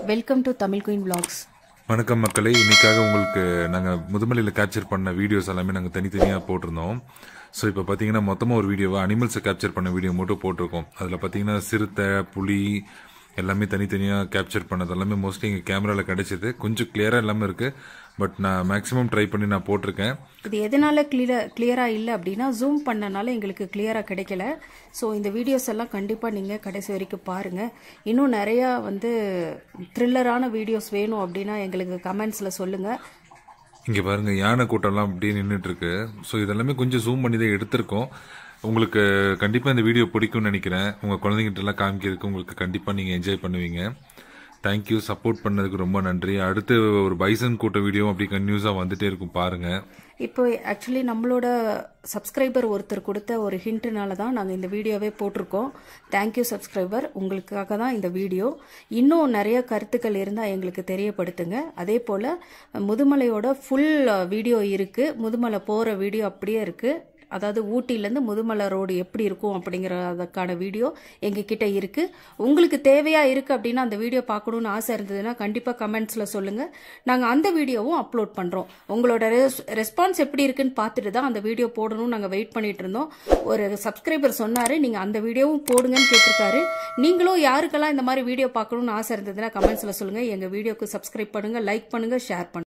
Welcome to Tamil queen vlogs. வணக்கம் மக்களே, இன்னைக்காக உங்களுக்கு நாங்கள் முதுமலையில் கேப்சர் பண்ண வீடியோஸ் எல்லாமே நாங்கள் தனித்தனியாக போட்டிருந்தோம். ஸோ இப்போ பார்த்தீங்கன்னா மொத்தமாக ஒரு வீடியோவை அனிமல்ஸை கேப்சர் பண்ண வீடியோ மட்டும் போட்டிருக்கோம். அதில் பார்த்தீங்கன்னா சிறுத்தை, புலி எல்லாமே தனித்தனியாக கேப்சர் பண்ணது எல்லாமே மோஸ்ட்லி எங்கள் கேமராவில் கிடைச்சிது. கொஞ்சம் கிளியராக எல்லாமே இருக்குது. பட் நான் மேக்ஸிமம் ட்ரை பண்ணி நான் போட்டிருக்கேன். இது எதனால கிளியராக இல்லை அப்படின்னா ஜூம் பண்ணனால எங்களுக்கு கிளியராக கிடைக்கல. ஸோ இந்த வீடியோஸ் எல்லாம் கண்டிப்பாக நீங்கள் கடைசி வரைக்கும் பாருங்கள். இன்னும் நிறையா த்ரில்லரான வீடியோஸ் வேணும் அப்படின்னா எங்களுக்கு கமெண்ட்ஸில் சொல்லுங்கள். இங்கே பாருங்கள், யானை கூட்டம்லாம் அப்படியே நின்றுட்டுருக்கு. ஸோ இதெல்லாமே கொஞ்சம் ஜூம் பண்ணி தான் எடுத்திருக்கோம். உங்களுக்கு கண்டிப்பாக இந்த வீடியோ பிடிக்கும்னு நினைக்கிறேன். உங்கள் குழந்தைங்கிட்டலாம் காமிக்கிறதுக்கு உங்களுக்கு கண்டிப்பாக நீங்கள் என்ஜாய் பண்ணுவீங்க. தேங்க்யூ, சப்போர்ட் பண்ணதுக்கு ரொம்ப நன்றி. அடுத்து ஒரு பைசன் கூட்ட வீடியோ அப்படி கன்யூஸாக வந்துட்டே இருக்கும் பாருங்கள். இப்போ ஆக்சுவலி நம்மளோட சப்ஸ்கிரைபர் ஒருத்தர் கொடுத்த ஒரு ஹிண்ட்னால தான் நாங்கள் இந்த வீடியோவே போட்டிருக்கோம். தேங்க்யூ சப்ஸ்கிரைபர், உங்களுக்காக தான் இந்த வீடியோ. இன்னும் நிறைய கருத்துக்கள் இருந்தால் எங்களுக்கு தெரியப்படுத்துங்க. அதே போல் முதுமலையோட ஃபுல் வீடியோ இருக்குது. முதுமலை போகிற வீடியோ அப்படியே இருக்குது. அதாவது ஊட்டியிலேருந்து முதுமலை ரோடு எப்படி இருக்கும் அப்படிங்கிறதுக்கான வீடியோ எங்ககிட்ட இருக்குது. உங்களுக்கு தேவையாக இருக்குது அப்படின்னா அந்த வீடியோ பார்க்கணுன்னு ஆசை இருந்ததுன்னா கண்டிப்பாக கமெண்ட்ஸில் சொல்லுங்கள். நாங்கள் அந்த வீடியோவும் அப்லோட் பண்ணுறோம். உங்களோட ரெஸ்பான்ஸ் எப்படி இருக்குன்னு பார்த்துட்டு தான் அந்த வீடியோ போடணும்னு நாங்கள் வெயிட் பண்ணிட்டு இருந்தோம். ஒரு சப்ஸ்கிரைபர் சொன்னார், நீங்கள் அந்த வீடியோவும் போடுங்கன்னு கேட்டிருக்காரு. நீங்களும் யாருக்கெல்லாம் இந்த மாதிரி வீடியோ பார்க்கணுன்னு ஆசை இருந்ததுன்னா கமெண்ட்ஸில் சொல்லுங்கள். எங்கள் வீடியோக்கு சப்ஸ்கிரைப் பண்ணுங்கள், லைக் பண்ணுங்கள், ஷேர் பண்ணுங்கள்.